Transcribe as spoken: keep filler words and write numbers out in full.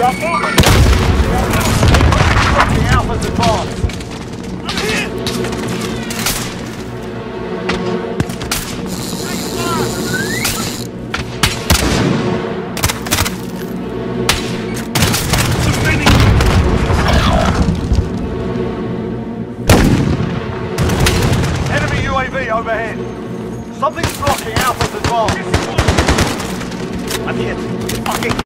Blocking Alpha's advance. Enemy U A V overhead. Something's blocking Alpha's advance. I'm hit. Fucking